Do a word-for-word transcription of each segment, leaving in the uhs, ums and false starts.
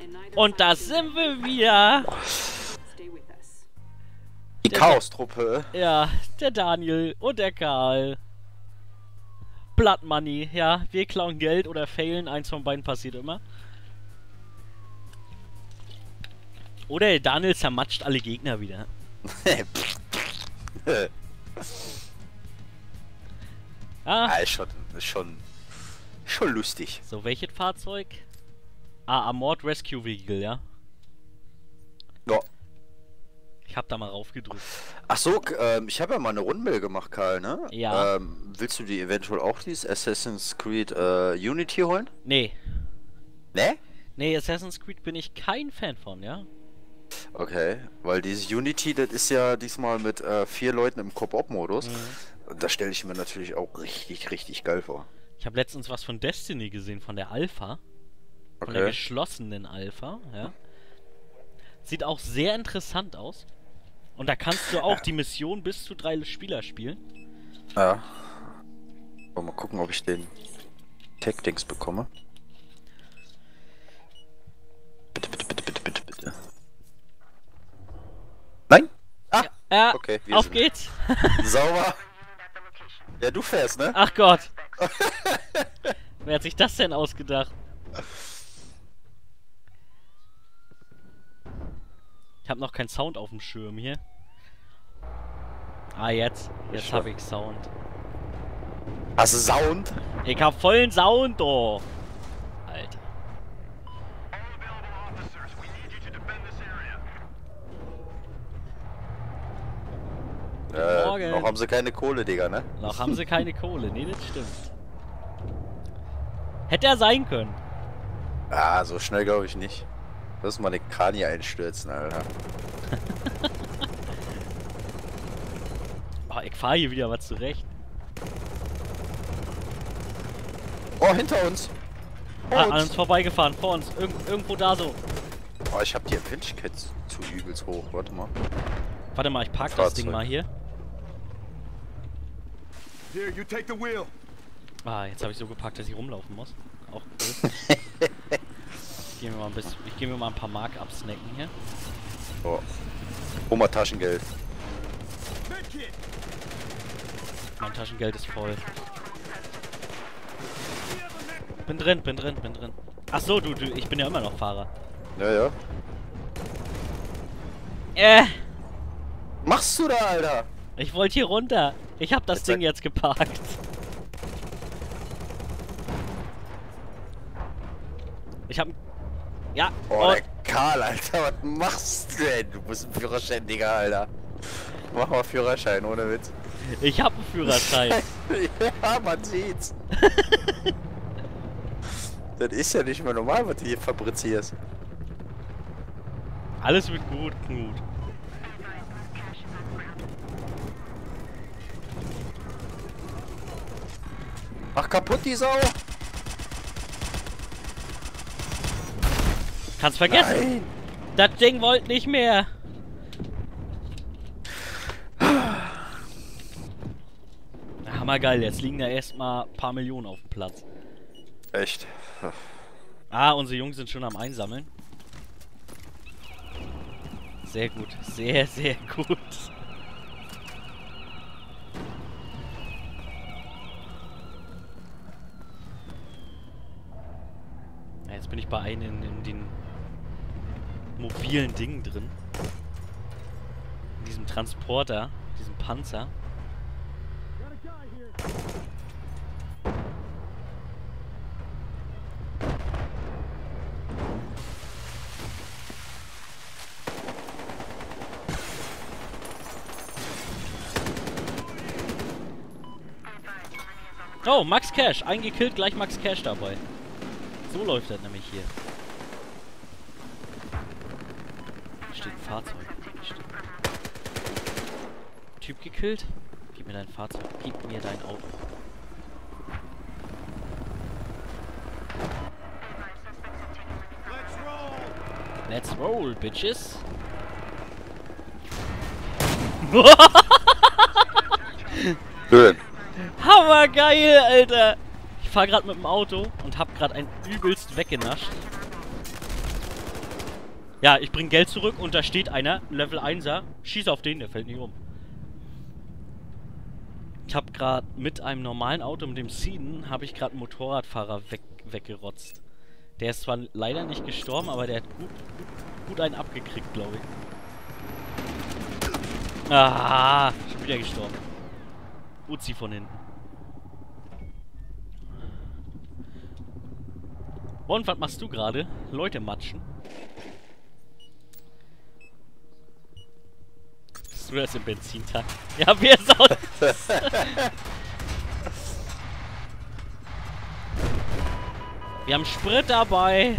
Und da sind wir wieder. Die Chaos-Truppe. Ja, der Daniel und der Karl. Blood Money, ja, wir klauen Geld oder failen, eins von beiden passiert immer. Oder der Daniel zermatscht alle Gegner wieder. Ah, ah, ist schon, ist schon, schon lustig. So, welches Fahrzeug? Ah, Armored Rescue Vehicle, ja? Ja. Ich hab da mal raufgedrückt. Ach so, ähm, ich habe ja mal eine Rundmail gemacht, Karl, ne? Ja. Ähm, willst du dir eventuell auch dieses Assassin's Creed äh, Unity holen? Nee. Ne? Nee, Assassin's Creed bin ich kein Fan von, ja? Okay, weil dieses Unity, das ist ja diesmal mit äh, vier Leuten im Koop-Modus. Mhm. Und da stelle ich mir natürlich auch richtig, richtig geil vor. Ich habe letztens was von Destiny gesehen, von der Alpha. Von Okay. der geschlossenen Alpha, ja. Sieht auch sehr interessant aus. Und da kannst du auch ja. die Mission bis zu drei Spieler spielen. Ja. Mal gucken, ob ich den Tech-Dings bekomme. Bitte, bitte, bitte, bitte, bitte, bitte. Nein? Ah! Ja, ja okay, auf sind. geht's. Sauber. Ja, du fährst, ne? Ach Gott. Wer hat sich das denn ausgedacht? Ich habe noch keinen Sound auf dem Schirm hier. Ah, jetzt. Jetzt habe ich Sound. Hast du Sound? Ich hab vollen Sound, oh. Alter. Äh, Morgen. Noch haben sie keine Kohle, Digga, ne? Noch haben sie keine Kohle. Nee, das stimmt. Hätte er sein können. Ah, so schnell glaube ich nicht. Lass mal eine Kranie einstürzen, Alter. Oh, ich fahre hier wieder was zurecht. Oh, hinter uns! Vor ah, uns. An uns vorbeigefahren, vor uns. Irg irgendwo da so. Oh, ich hab die Winchkette zu übelst hoch. Warte mal. Warte mal, ich park das Ding mal hier. Here, you take the wheel. Ah, jetzt habe ich so gepackt, dass ich rumlaufen muss. Auch cool. Ich geh mir mal ein bisschen, ich geh mir mal ein paar Mark absnacken hier. Oh. Oma Taschengeld. Mein Taschengeld ist voll. Bin drin, bin drin, bin drin. Ach so, du, du, ich bin ja immer noch Fahrer. Ja, ja. Äh. Machst du da, Alter? Ich wollte hier runter. Ich hab das jetzt Ding jetzt geparkt. Ich hab... Ja. Oh, oh, der Karl, Alter, was machst du denn? Du bist ein Führerschein, Digga, Alter. Mach mal Führerschein, ohne Witz. Ich hab einen Führerschein. Ja, man sieht's. Das ist ja nicht mehr normal, was du hier fabrizierst. Alles wird gut, Knut. Mach kaputt die Sau! Kannst vergessen! Nein. Das Ding wollte nicht mehr! Hammergeil, jetzt liegen da erstmal ein paar Millionen auf dem Platz. Echt? Ah, unsere Jungs sind schon am Einsammeln. Sehr gut, sehr, sehr gut. Ja, jetzt bin ich bei einem in, in den mobilen Dingen drin. In diesem Transporter, diesem Panzer. Oh, Max Cash. Eingekillt, gleich Max Cash dabei. So läuft das nämlich hier. Hier steht ein Fahrzeug. Steht... Typ gekillt? Gib mir dein Fahrzeug. Gib mir dein Auto. Let's roll, bitches. Schön. Hammergeil, Alter. Ich fahr gerade mit dem Auto und hab gerade ein übelst weggenascht. Ja, ich bring Geld zurück und da steht einer, Level einser, schieß auf den, der fällt nicht um. Ich hab gerade mit einem normalen Auto, mit dem Seeden, habe ich gerade einen Motorradfahrer weg, weggerotzt. Der ist zwar leider nicht gestorben, aber der hat gut, gut, gut einen abgekriegt, glaube ich. Ah, schon wieder gestorben. Uzi von hinten. Und was machst du gerade? Leute matschen. Bist du das im Benzintank? Ja, wir sonst. Wir haben Sprit dabei.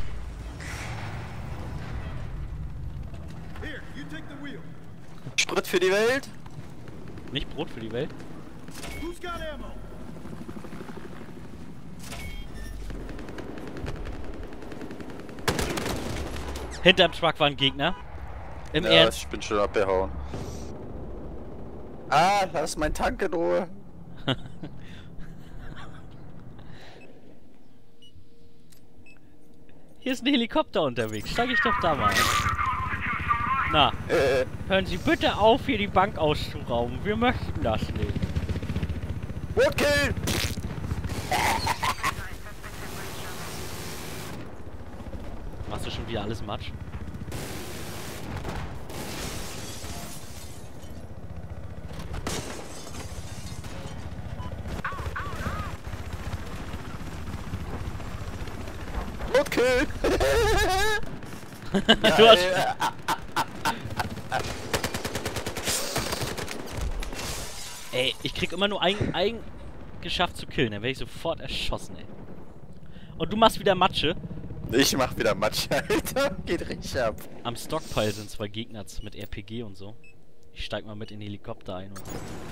Here, you take the wheel. Sprit für die Welt? Nicht Brot für die Welt. Who's got ammo? Hinterm Truck war ein Gegner. Im Ja, Ernst. ich bin schon abgehauen. Ah, lass mein Tank in Ruhe. Hier ist ein Helikopter unterwegs. Steig ich doch da mal ein. Na, Äh, hören Sie bitte auf, hier die Bank auszurauben. Wir möchten das nicht. okay. Machst du schon wieder alles Matsch? Okay. Du hast... Ey, ich krieg immer nur ein, ein geschafft zu killen, dann werde ich sofort erschossen, ey. Und du machst wieder Matsche. Ich mach wieder Matsch, Alter. Geht richtig ab. Am Stockpile sind zwei Gegner mit R P G und so. Ich steig mal mit in den Helikopter ein und so.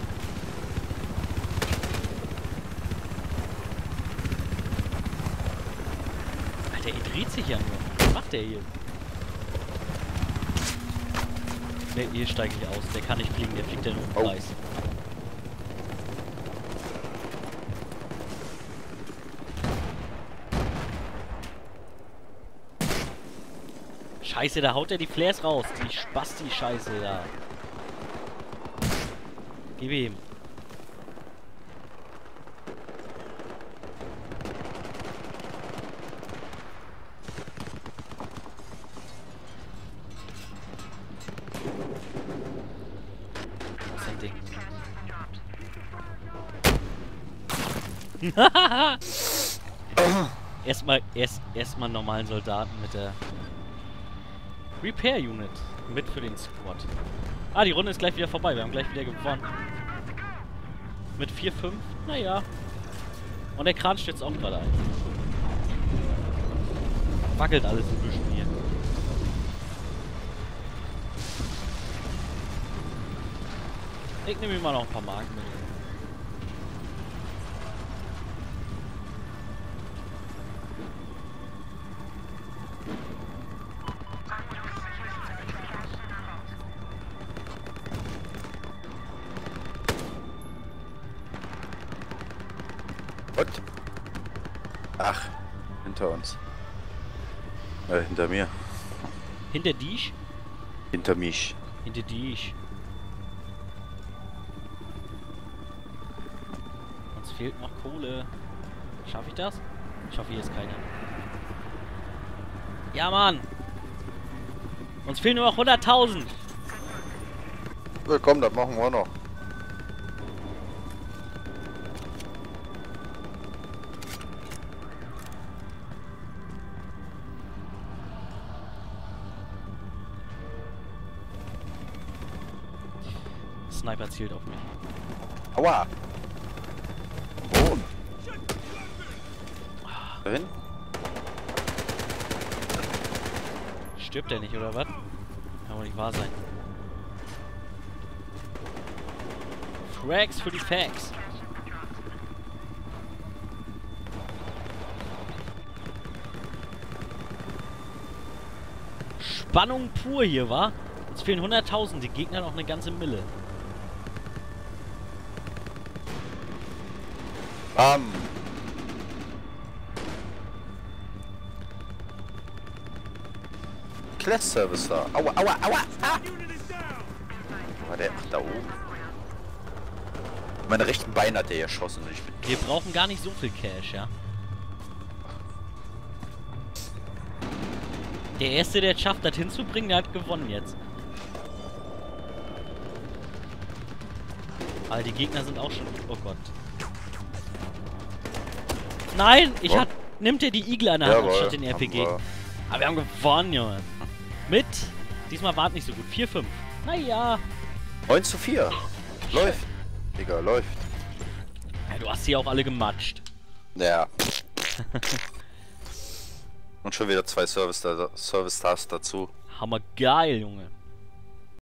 Alter, er dreht sich ja nur. Was macht der hier? Ne, hier steige ich aus. Der kann nicht fliegen, der fliegt ja nur im Oh. Kreis. Scheiße, da haut er die Flares raus. Die Spasti-Scheiße da. Gib ihm. Was ist das Ding? Erstmal erst erstmal normalen Soldaten mit der Repair Unit mit für den Squad. Ah, die Runde ist gleich wieder vorbei. Wir haben gleich wieder gewonnen. Mit vier fünf. Naja. Und der Kran stürzt auch gerade ein. Wackelt alles ein bisschen hier. Ich nehme mir mal noch ein paar Marken mit. Und? Ach, hinter uns. Äh, hinter mir. Hinter dich? Hinter mich. Hinter dich. Uns fehlt noch Kohle. Schaffe ich das? Ich hoffe, hier ist keiner. Ja, Mann! Uns fehlen nur noch hunderttausend! Ja, komm, das machen wir noch. Sniper zielt auf mich. Aua! Wo? Dahin? Stirbt der nicht, oder was? Kann wohl nicht wahr sein. Frags für die Facts. Spannung pur hier, wa? Uns fehlen hunderttausend, die Gegner noch eine ganze Mille. Bam! Class Service da. Aua, aua, aua! Ah! War der? Ach, da oben. Meine rechten Beine hat der erschossen. Ich bin Wir brauchen gar nicht so viel Cash, ja. Der Erste, der es schafft, das hinzubringen, der hat gewonnen jetzt. Aber die Gegner sind auch schon... Oh Gott. Nein! Ich Oh. hat... Nimmt er die Igel an der Hand Jawohl, anstatt den R P G. haben wir. Aber wir haben gewonnen, Junge. Mit... Diesmal war es nicht so gut. vier fünf. Naja. neun zu vier. Läuft. Digga, läuft. Ja, du hast sie auch alle gematscht. Ja. Und schon wieder zwei Service, Service Stars dazu. Hammer geil, Junge.